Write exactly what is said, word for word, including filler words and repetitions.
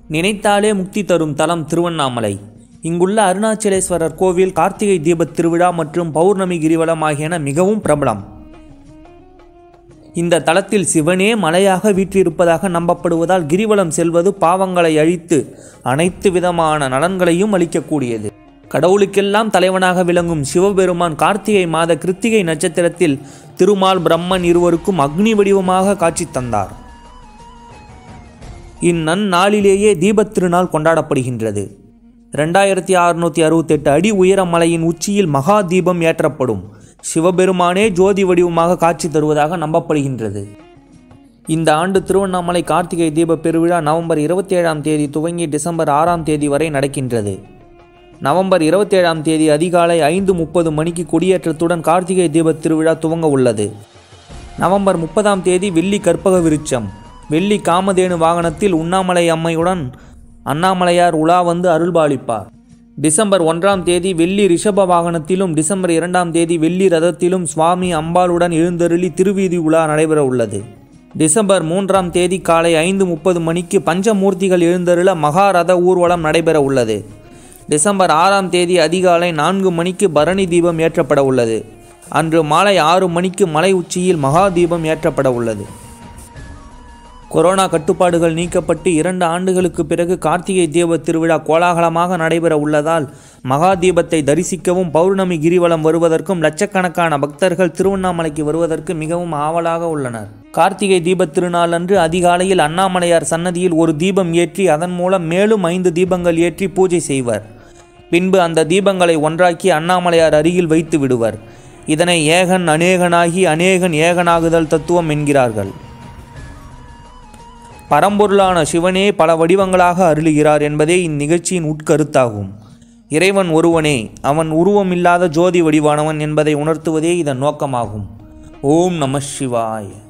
நினைத்தாலே முக்தி தரும் தலம் திருவண்ணாமலை. இங்குள்ள அருணாச்சலேஸ்வரர் கோவில் கார்த்திகை தீபத் திருவிழா மற்றும் பௌர்ணமி கிரிவலம் ஆகியன மிகவும் பிரபலம். இந்த தலத்தில் சிவனே மலையாக வீற்றிருப்பதாக நம்பப்படுவதால் கிரிவலம் செல்வது பாவங்களை அழித்து அனைத்து விதமான நலன்களையும் அளிக்கக்கூடியது. கடவுளுக்கெல்லாம் தலைவனாக விளங்கும் சிவபெருமான் கார்த்திகை மாத கிருத்திகை நட்சத்திரத்தில் திருமால் பிரம்மன் இருவருக்கும் அக்னி வடிவமாக காட்சி தந்தார். இந்நன்னாளிலேயே தீபத் திருநாள் கொண்டாடப்படுகின்றது. ரெண்டாயிரத்தி அறுநூற்றி அறுபத்தெட்டு அடி உயர மலையின் உச்சியில் மகா தீபம் ஏற்றப்படும். சிவபெருமானே ஜோதி வடிவமாக காட்சி தருவதாக நம்பப்படுகின்றது. இந்த ஆண்டு திருவண்ணாமலை கார்த்திகை தீப பெருவிழா நவம்பர் இருபத்தி ஏழாம் தேதி துவங்கி டிசம்பர் ஆறாம் தேதி வரை நடக்கின்றது. நவம்பர் இருபத்தி ஏழாம் தேதி அதிகாலை ஐந்து முப்பது மணிக்கு கொடியேற்றத்துடன் கார்த்திகை தீபத் திருவிழா துவங்க உள்ளது. நவம்பர் முப்பதாம் தேதி வெள்ளி கற்பக விருட்சம், வெள்ளி காமதேனு வாகனத்தில் உண்ணாமலை அம்மையுடன் அண்ணாமலையார் உலா வந்து அருள்பாலிப்பார். டிசம்பர் ஒன்றாம் தேதி வெள்ளி ரிஷப வாகனத்திலும் டிசம்பர் இரண்டாம் தேதி வெள்ளி ரதத்திலும் சுவாமி அம்பாளுடன் எழுந்தருளி திருவீதி உலா நடைபெற உள்ளது. டிசம்பர் மூன்றாம் தேதி காலை ஐந்து முப்பது மணிக்கு பஞ்சமூர்த்திகள் எழுந்தருள மகாரத ஊர்வலம் நடைபெற உள்ளது. டிசம்பர் ஆறாம் தேதி அதிகாலை நான்கு மணிக்கு பரணி தீபம் ஏற்றப்பட உள்ளது. அன்று மாலை ஆறு மணிக்கு மலை உச்சியில் மகா தீபம் ஏற்றப்பட உள்ளது. கொரோனா கட்டுப்பாடுகள் நீக்கப்பட்டு இரண்டு ஆண்டுகளுக்கு பிறகு கார்த்திகை தீப திருவிழா கோலாகலமாக நடைபெற உள்ளதால் மகா தீபத்தை தரிசிக்கவும் பௌர்ணமி கிரிவலம் வருவதற்கும் லட்சக்கணக்கான பக்தர்கள் திருவண்ணாமலைக்கு வருவதற்கு மிகவும் ஆவலாக உள்ளனர். கார்த்திகை தீபத் திருநாள் அன்று அதிகாலையில் அண்ணாமலையார் சன்னதியில் ஒரு தீபம் ஏற்றி அதன் மூலம் மேலும் ஐந்து தீபங்கள் ஏற்றி பூஜை செய்வர். பின்பு அந்த தீபங்களை ஒன்றாக்கி அண்ணாமலையார் அருகில் வைத்து விடுவர். இதனை ஏகன் அநேகனாகி அநேகன் ஏகனாகுதல் தத்துவம் என்கிறார்கள். பரம்பொருளான சிவனே பல வடிவங்களாக அருளுகிறார் என்பதே இந்நிகழ்ச்சியின் உட்கருத்தாகும். இறைவன் ஒருவனே, அவன் உருவமில்லாத ஜோதி வடிவானவன் என்பதை உணர்த்துவதே இதன் நோக்கமாகும். ஓம் நம சிவாய.